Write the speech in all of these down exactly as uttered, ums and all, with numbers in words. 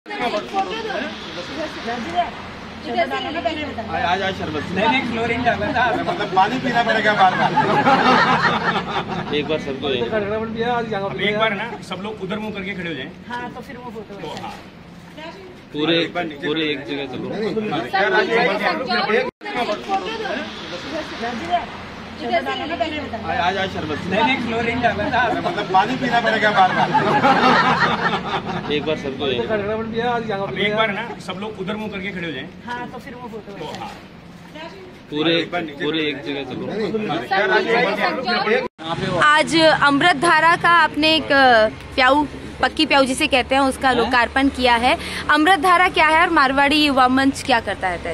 आज आज शरबत नहीं नहीं क्लोरीन डाला था, मतलब पानी पीना पड़ेगा बार बार। एक बार सबको एक बार ना सब लोग उधर मुंह करके खड़े हो जाएं। हाँ तो फिर वो फोटो पूरे पूरे एक जगह चलो। आज आज शरबत नहीं नहीं क्लोरीन डाला था, मतलब पानी पीना पड़ेगा बार बार। एक बार सबको एक बार ना सब लोग उधर मुंह करके खड़े हो जाएं। हाँ तो फिर वो फोटो पूरे पूरे एक जगह चलो। आज अमृत धारा का आपने एक प्याऊ पक्की प्याऊ जिसे कहते हैं उसका लोकार्पण किया है। अमृत धारा क्या है और मारवाड़ी युवा मंच क्या करता है?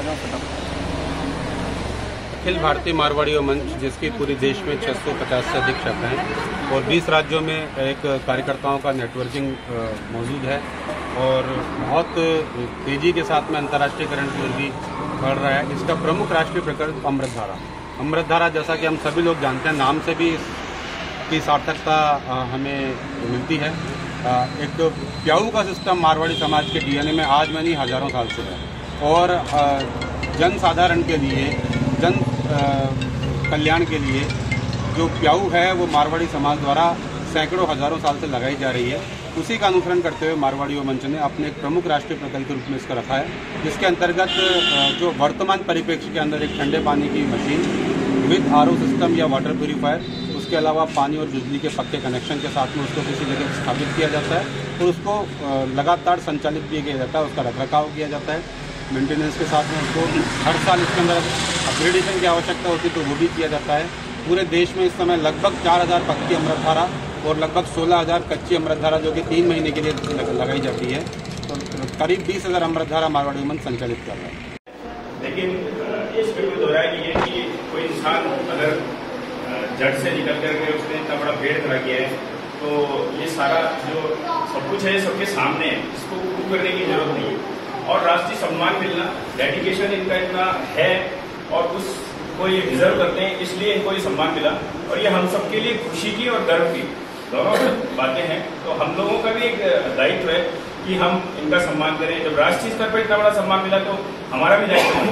अखिल भारतीय मारवाड़ी युवा मंच, जिसकी पूरे देश में छह सौ पचास से अधिक शाखाएं हैं और बीस राज्यों में एक कार्यकर्ताओं का नेटवर्किंग मौजूद है और बहुत तेजी के साथ में अंतर्राष्ट्रीयकरण की गति बढ़ रहा है। इसका प्रमुख राष्ट्रीय प्रकल्प अमृत धारा अमृत धारा जैसा कि हम सभी लोग जानते हैं, नाम से भी की सार्थकता हमें मिलती है। एक प्याऊ का सिस्टम मारवाड़ी समाज के डीएनए में आज में नहीं हजारों साल से है और जन साधारण के लिए, जन कल्याण के लिए जो प्याऊ है वो मारवाड़ी समाज द्वारा सैकड़ों हजारों साल से लगाई जा रही है। उसी का अनुसरण करते हुए मारवाड़ी युवा मंच ने अपने एक प्रमुख राष्ट्रीय प्रकल्प के रूप में इसका रखा है, जिसके अंतर्गत जो वर्तमान परिप्रेक्ष्य के अंदर एक ठंडे पानी की machine with R O system या वाटर प्यूरीफायर, उसके अलावा पानी और बिजली के पक्के कनेक्शन के साथ में उसको किसी जगह स्थापित किया जाता है और उसको लगातार संचालित भी किया जाता है, उसका रखरखाव किया जाता है मेंटेनेंस के साथ में। उसको हर साल इसके अंदर अपग्रेडेशन की आवश्यकता होती है तो वो भी किया जाता है। पूरे देश में इस समय लगभग चार हज़ार पक्की अमृत धारा और लगभग सोलह हज़ार कच्ची अमृत धारा जो कि तीन महीने के लिए लगाई जाती है, तो करीब बीस हज़ार अमृत धारा मारवाड़ी मंच संचालित कर रहा है। लेकिन इसमें कोई दोहराया नहीं है कि कोई इंसान अगर जड़ से निकल करके उसने इतना बड़ा पेड़ खड़ा किया है तो ये सारा जो सब कुछ है सबके सामने है, इसको प्रूव करने की जरूरत नहीं है। और राष्ट्रीय सम्मान मिलना, डेडिकेशन इनका इतना है और उसको ये डिजर्व करते हैं, इसलिए इनको ये सम्मान मिला और ये हम सबके लिए खुशी की और गर्व की दोनों बातें हैं। तो हम लोगों का भी एक दायित्व है कि हम इनका सम्मान करें। जब राष्ट्रीय स्तर पर इतना बड़ा सम्मान मिला तो हमारा भी दायित्व है।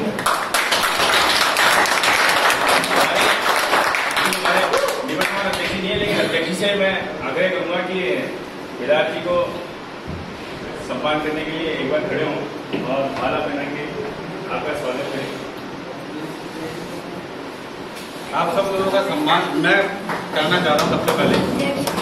नहीं है, लेकिन अध्यक्ष से मैं आग्रह करूंगा कि विराट जी को सम्मान करने के लिए एक बार खड़े हों और माला पहना के आपका स्वागत करें। आप सब लोगों का सम्मान मैं करना चाह रहा हूँ। सबसे पहले